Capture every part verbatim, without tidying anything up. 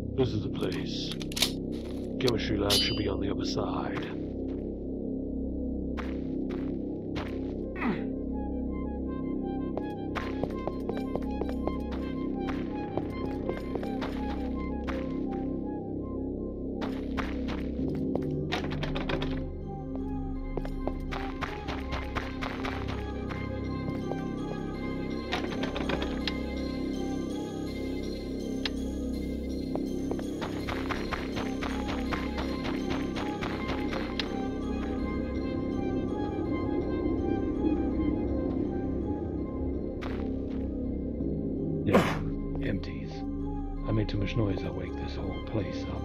This is the place. Chemistry lab should be on the other side. Empties. I made too much noise, I'll wake this whole place up.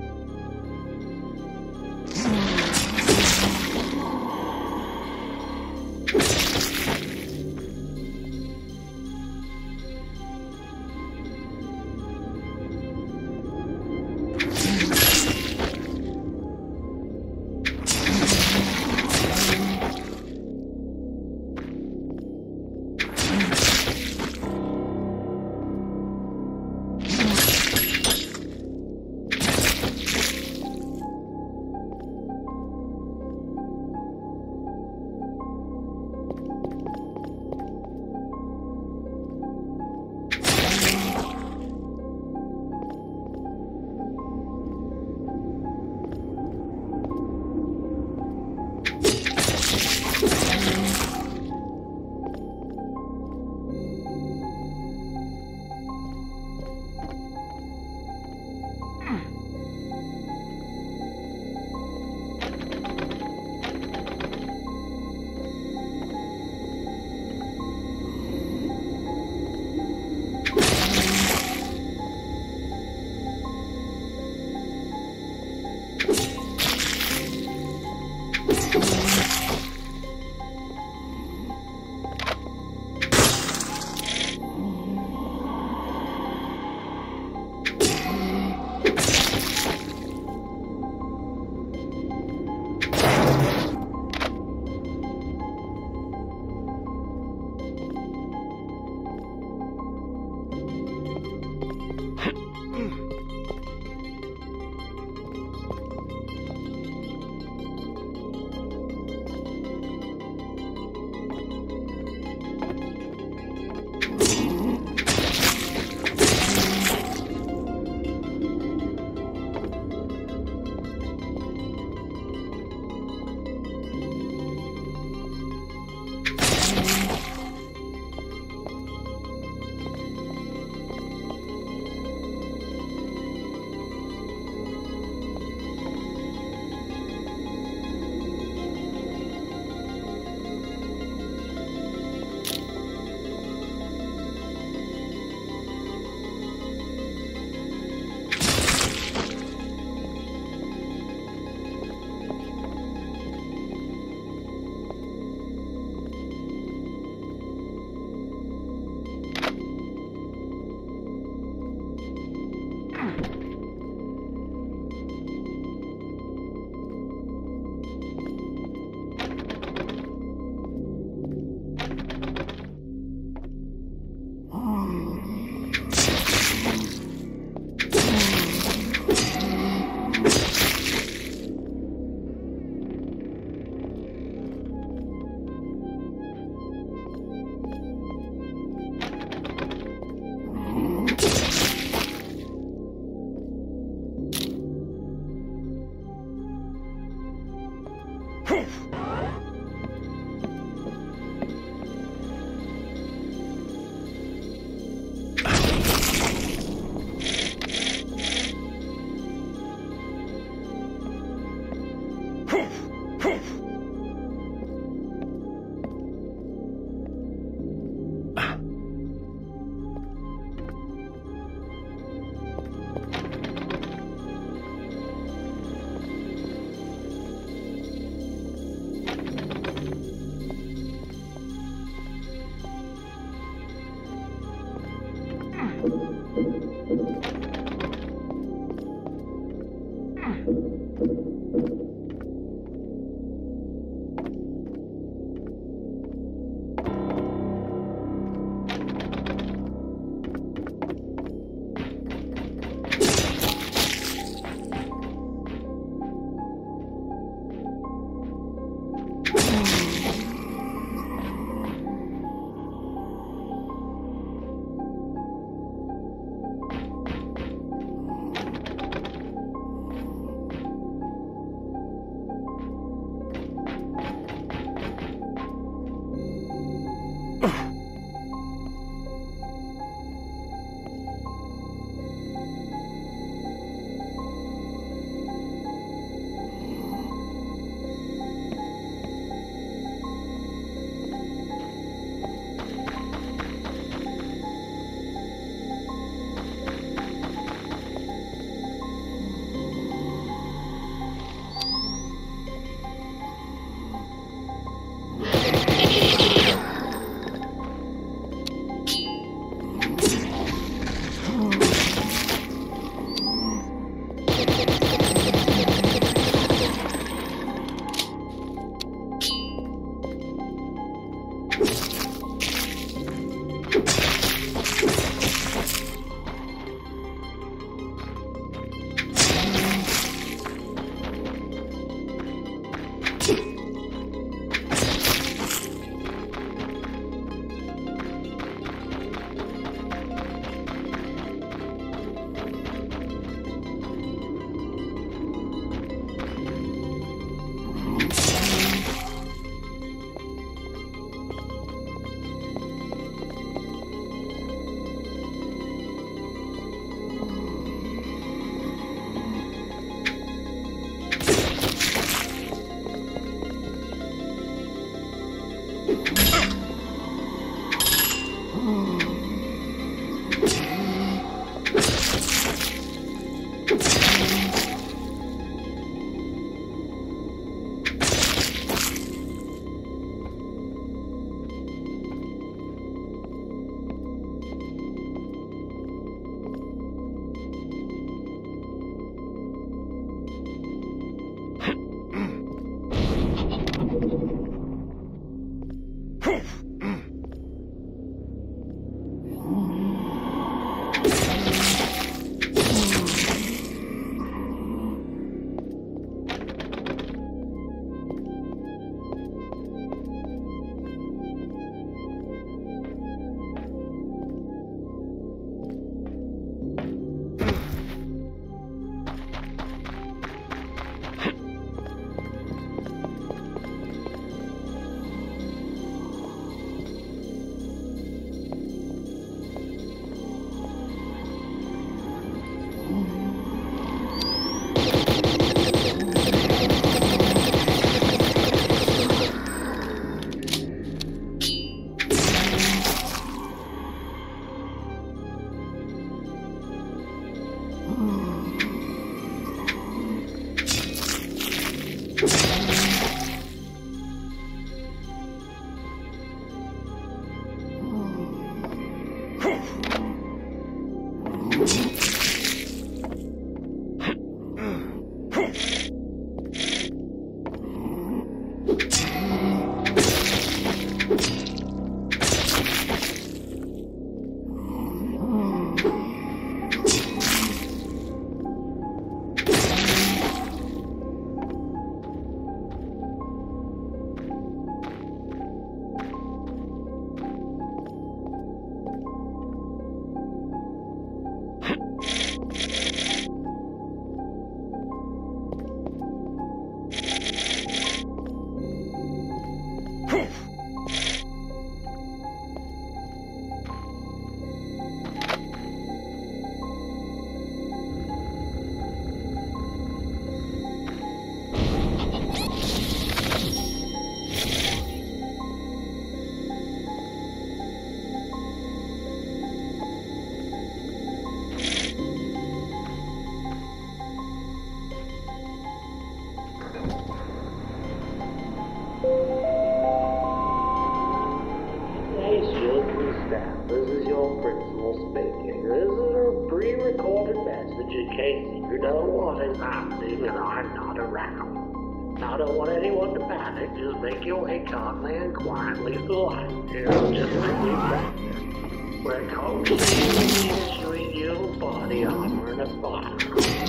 Just make your way calmly and quietly through life. You know, just like we practiced. We're coaching issuing you body armor and a box.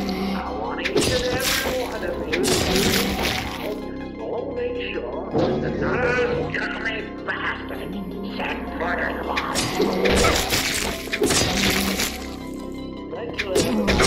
I want each and every one of you to go make sure that none of those dummy bastards set foot in the body. Thank you, everyone.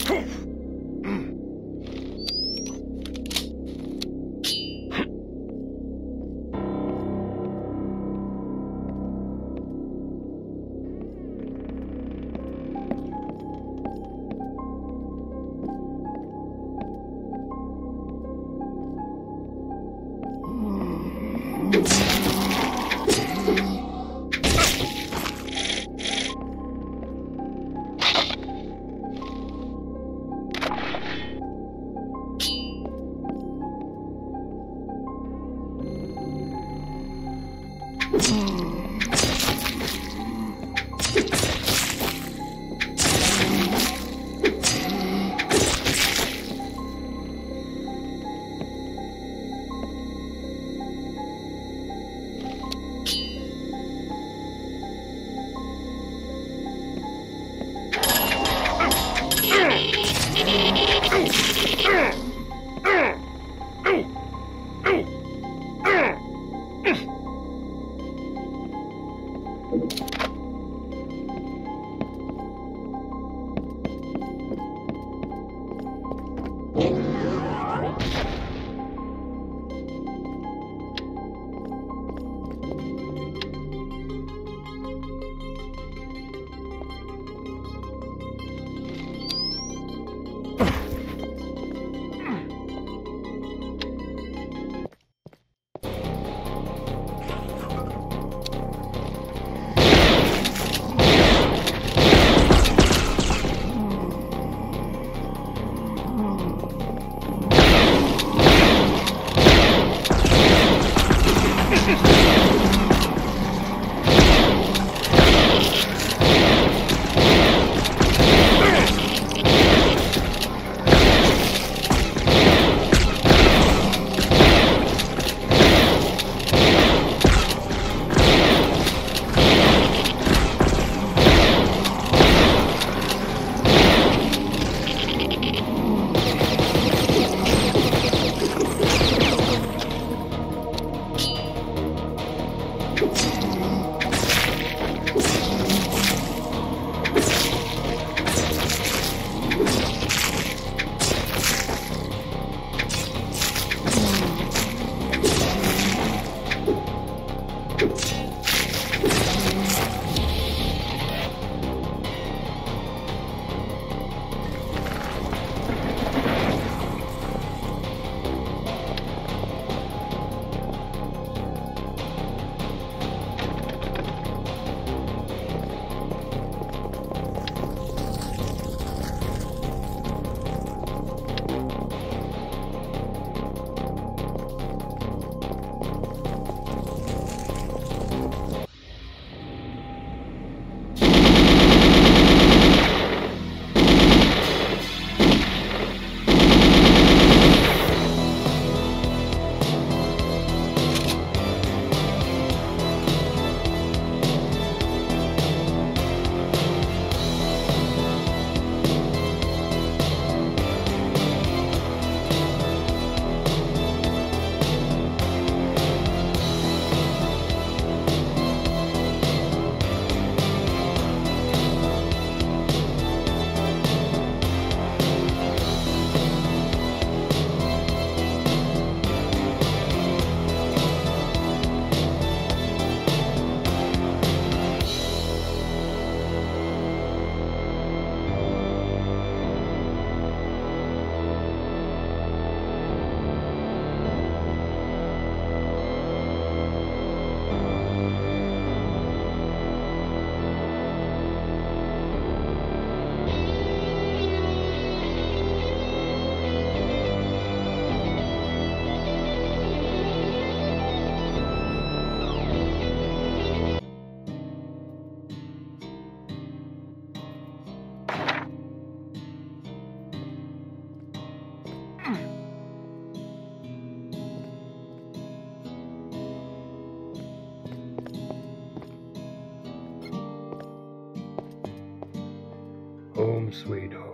Home sweet home.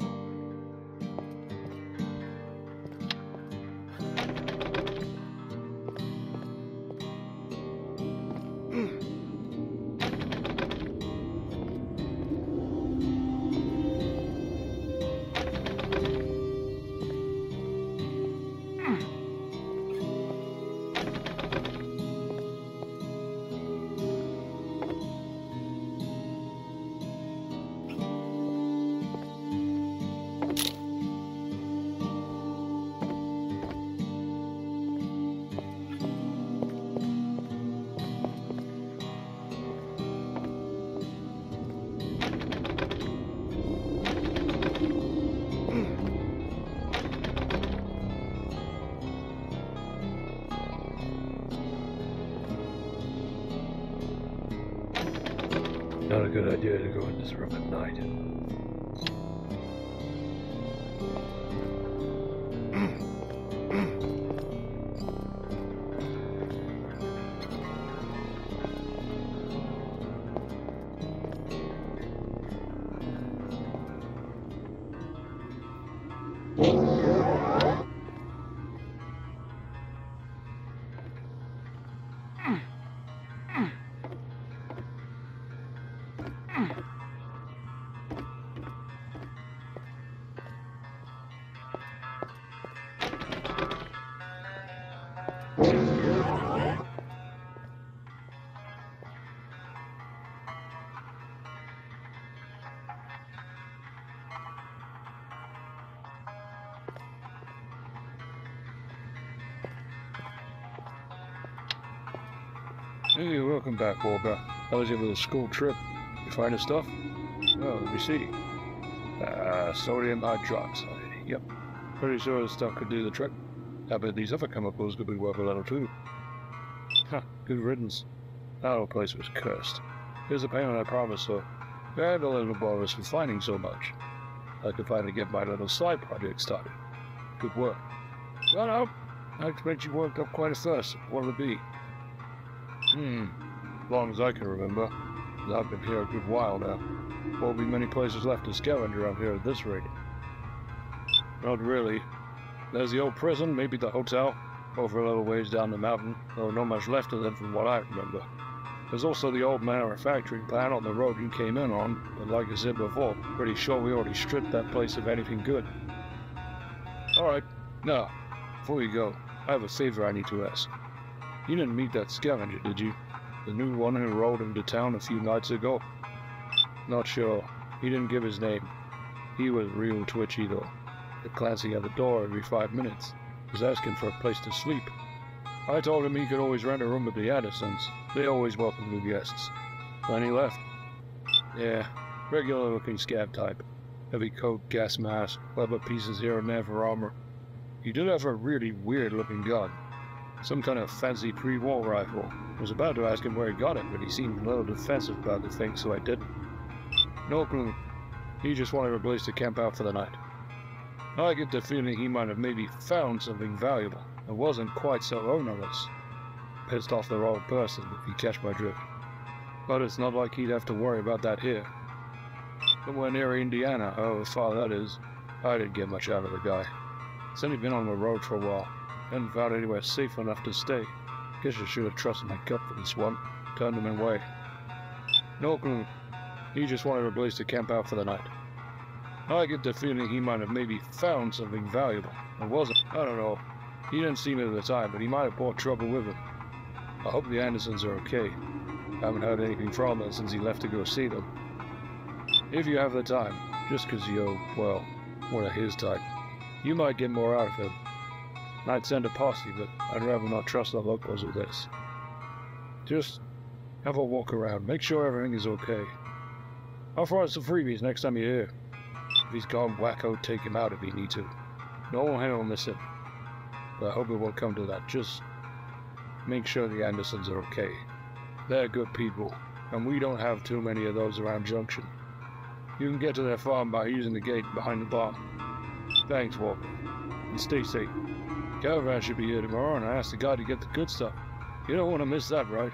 a good idea to go in this room at night. Hey, welcome back, Walker. How was your little school trip? You find the stuff? Oh, let me see. Uh, sodium hydroxide. Yep. Pretty sure this stuff could do the trick. I bet these other chemicals could be worth a little too. Huh, good riddance. That whole place was cursed. Here's a payment I promised, so I had a little bonus for finding so much. I could finally get my little side project started. Good work. Well, no, I expect you worked up quite a fuss. What'll it be? Hmm, as long as I can remember. I've been here a good while now. Won't be many places left to scavenge around here at this rate. Not really. There's the old prison, maybe the hotel, over a little ways down the mountain, though not much left of them from what I remember. There's also the old manufacturing plant on the road you came in on, but like I said before, pretty sure we already stripped that place of anything good. Alright, now, before you go, I have a favor I need to ask. You didn't meet that scavenger, did you? The new one who rode into town a few nights ago? Not sure. He didn't give his name. He was real twitchy, though. Kept glancing at the door every five minutes. Was asking for a place to sleep. I told him he could always rent a room at the Addisons. They always welcome new guests. Then he left. Yeah, regular-looking scab type. Heavy coat, gas mask, clever pieces here and there for armor. He did have a really weird-looking gun. Some kind of fancy pre-war rifle. I was about to ask him where he got it, but he seemed a little defensive about the thing, so I didn't. No clue. He just wanted a place to camp out for the night. I get the feeling he might have maybe found something valuable, and wasn't quite so ownerless. Pissed off the wrong person, if you catch my drift. But it's not like he'd have to worry about that here. Somewhere near Indiana, oh, as far that is, I didn't get much out of the guy. Said he'd been on the road for a while. Hadn't found anywhere safe enough to stay. Guess I should have trusted my gut for this one. Turned him away. No clue. He just wanted a place to camp out for the night. I get the feeling he might have maybe found something valuable. It wasn't. I don't know. He didn't see me at the time, but he might have brought trouble with him. I hope the Andersons are okay. I haven't heard anything from them since he left to go see them. If you have the time, just 'cause you're, well, one of his type, you might get more out of him. I'd send a posse, but I'd rather not trust the locals with this. Just have a walk around, make sure everything is okay. I'll throw out some freebies next time you're here. If he's gone wacko, take him out if you need to. No one here will miss him. But I hope it won't come to that. Just make sure the Andersons are okay. They're good people, and we don't have too many of those around Junction. You can get to their farm by using the gate behind the barn. Thanks, Walker. And stay safe. Caravan should be here tomorrow, and I asked the guy to get the good stuff. You don't want to miss that, right?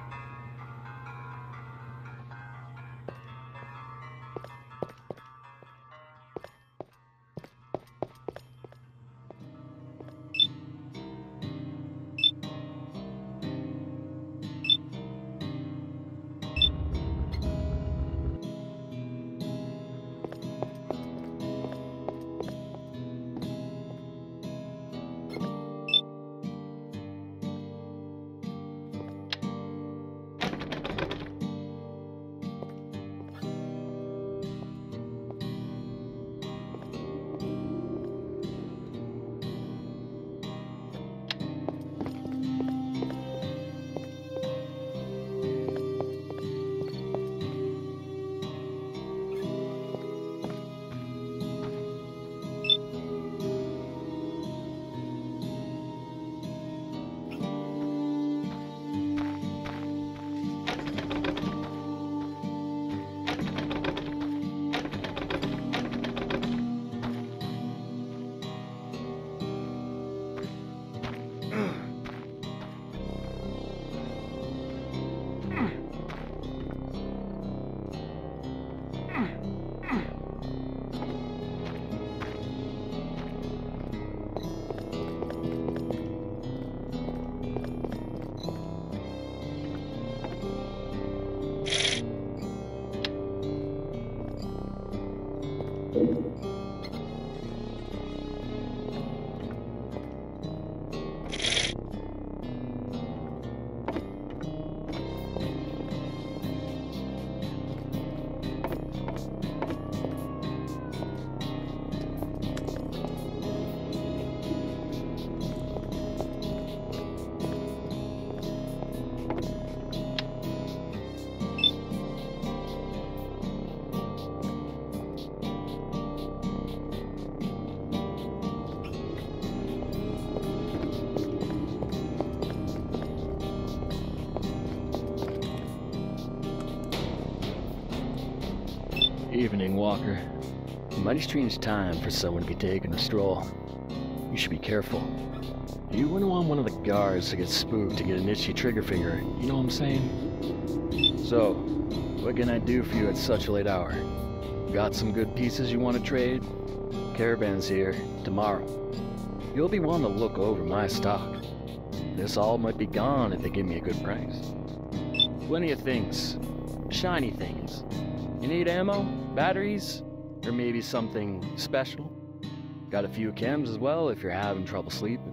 evening, Walker. A mighty strange time for someone to be taking a stroll. You should be careful. You wouldn't want one of the guards to get spooked to get an itchy trigger finger, you know what I'm saying? So, what can I do for you at such a late hour? Got some good pieces you want to trade? Caravan's here, tomorrow. You'll be wanting to look over my stock. This all might be gone if they give me a good price. Plenty of things. Shiny things. You need ammo? Batteries? Or maybe something special? Got a few chems as well if you're having trouble sleeping.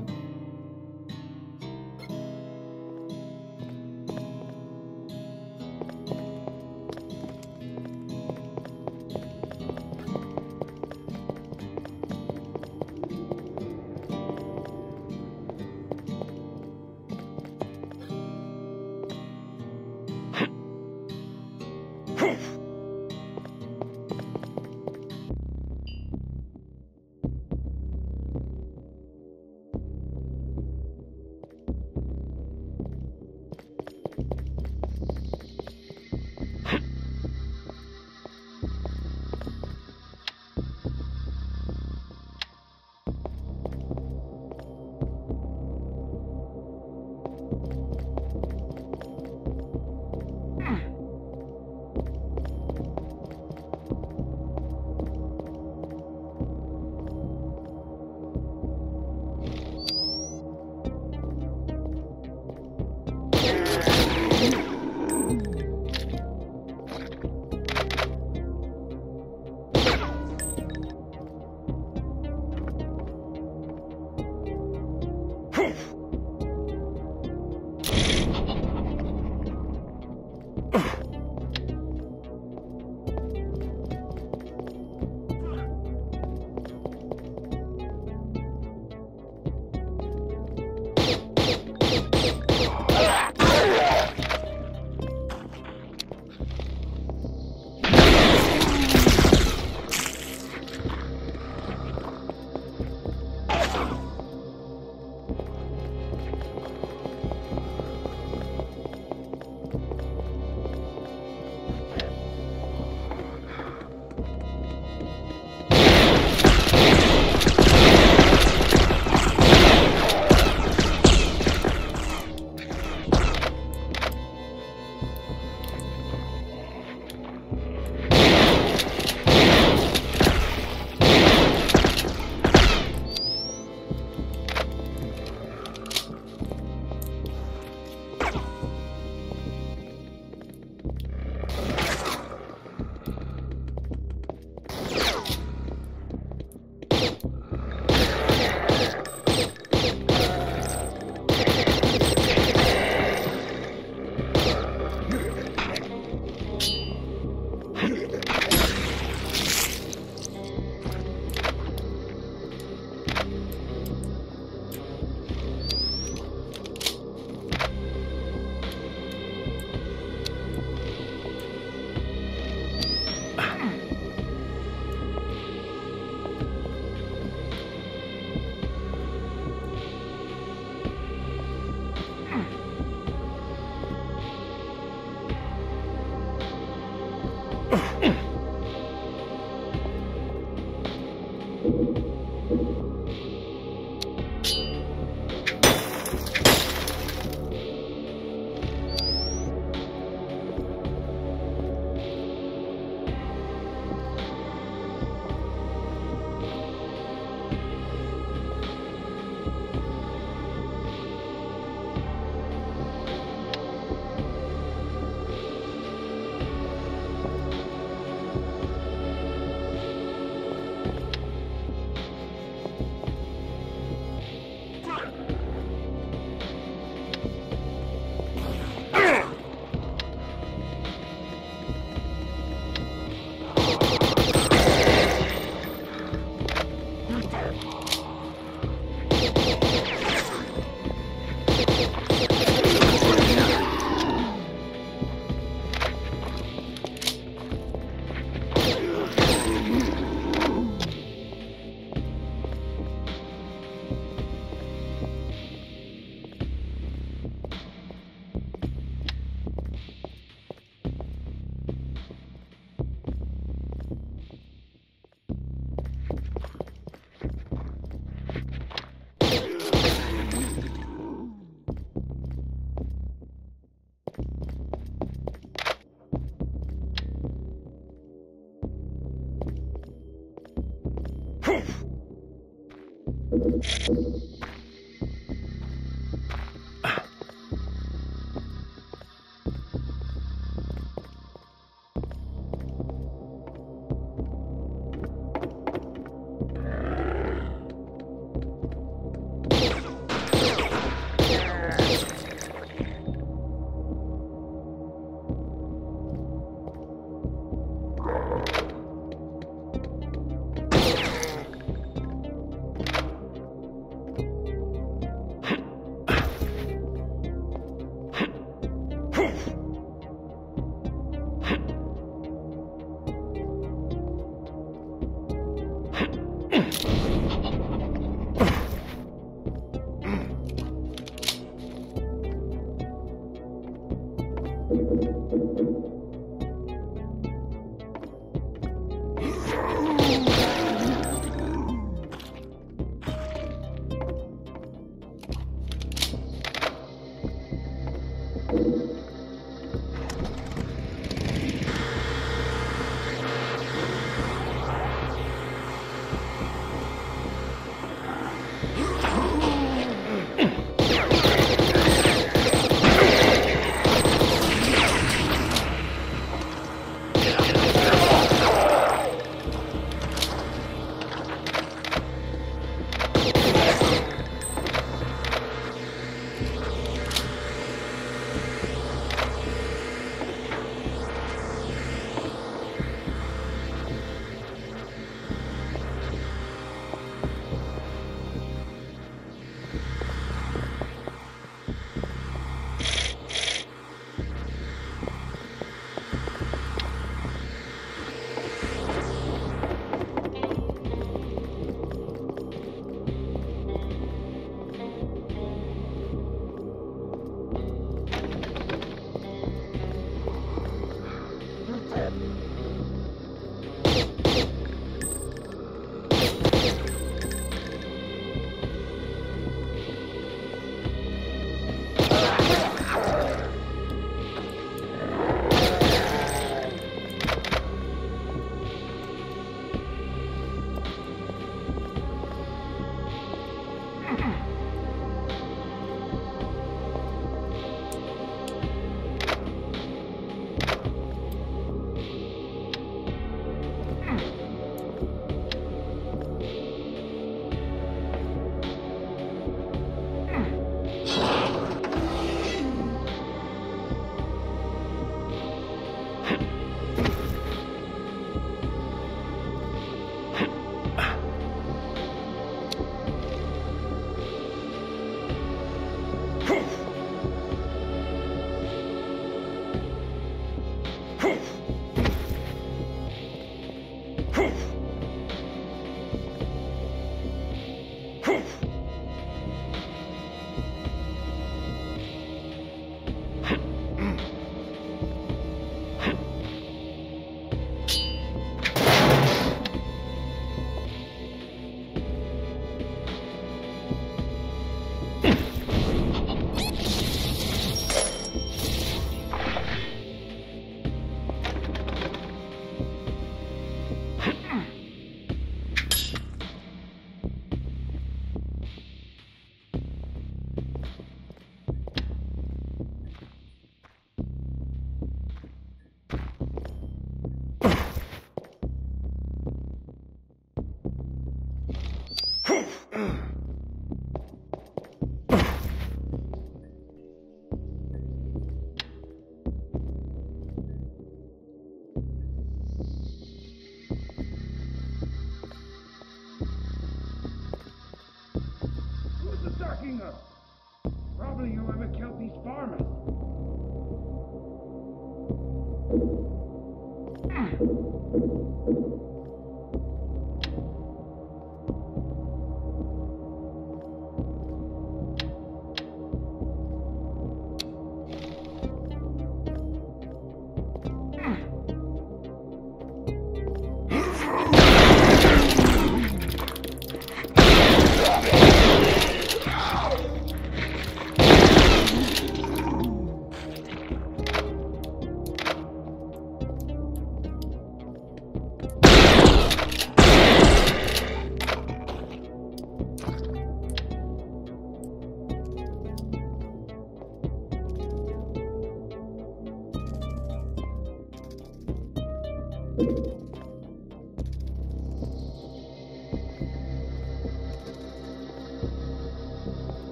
Probably whoever killed these farmers.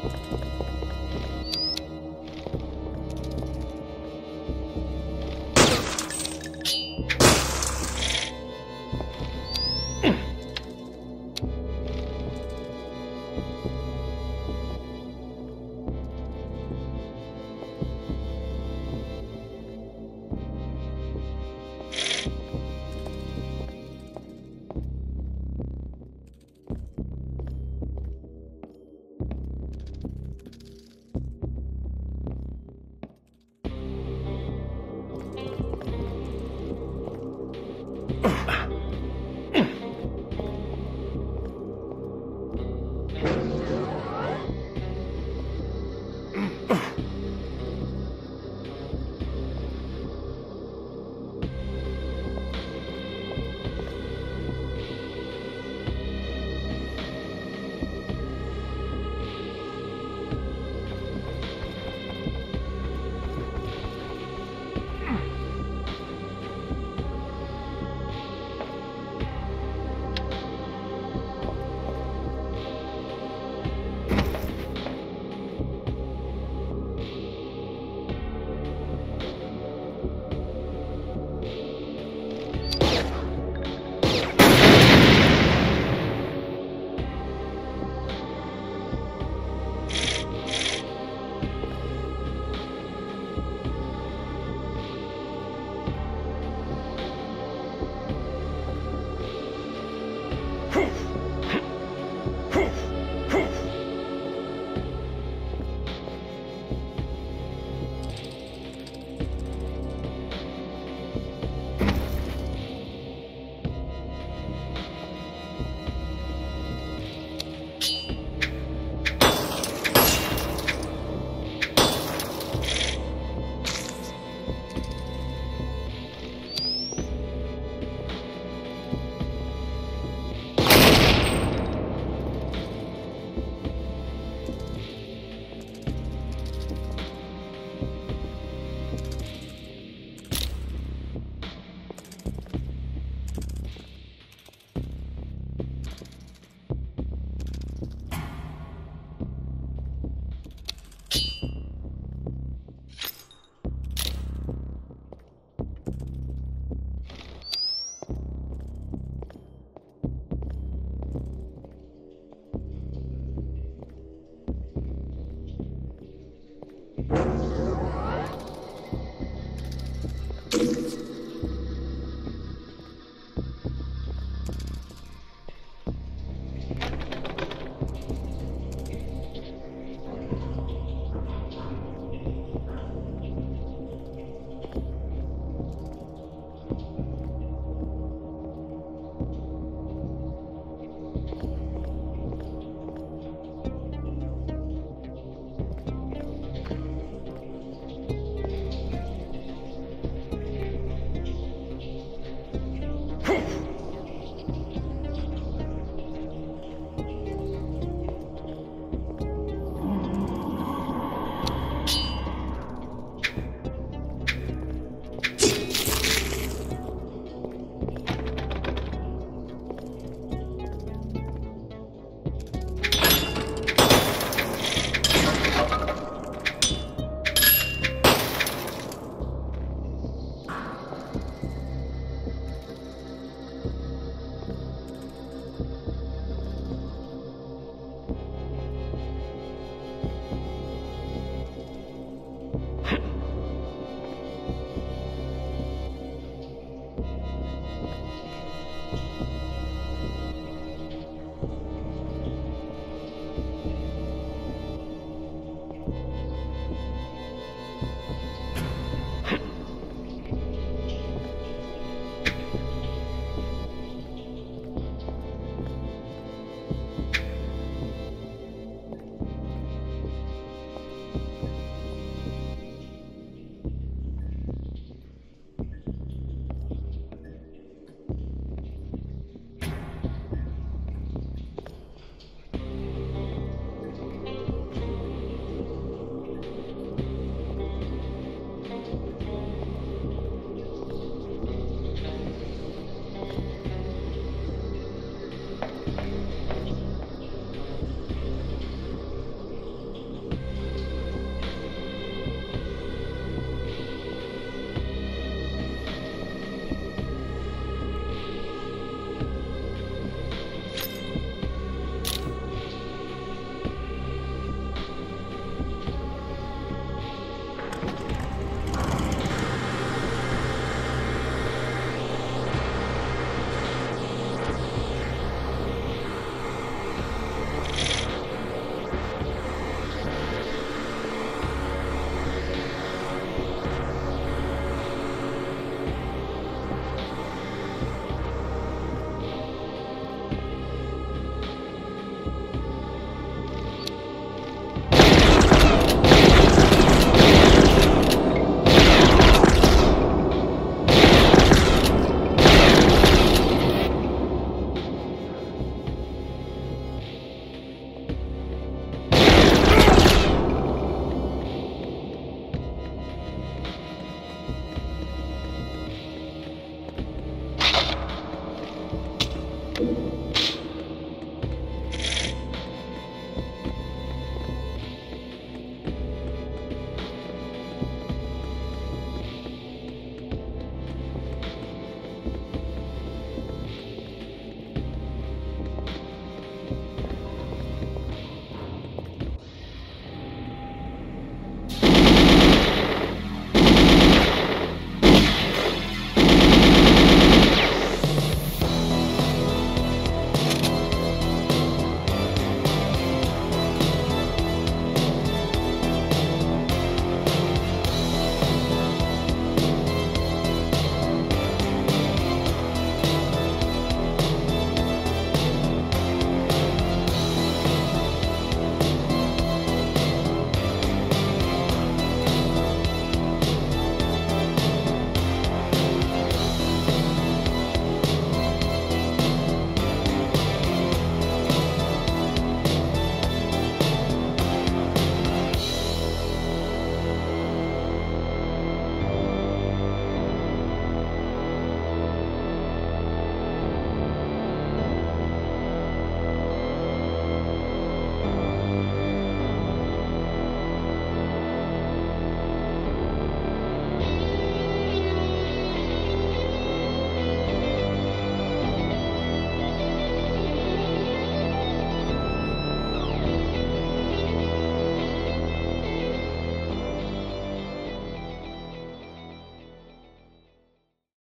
Thank you.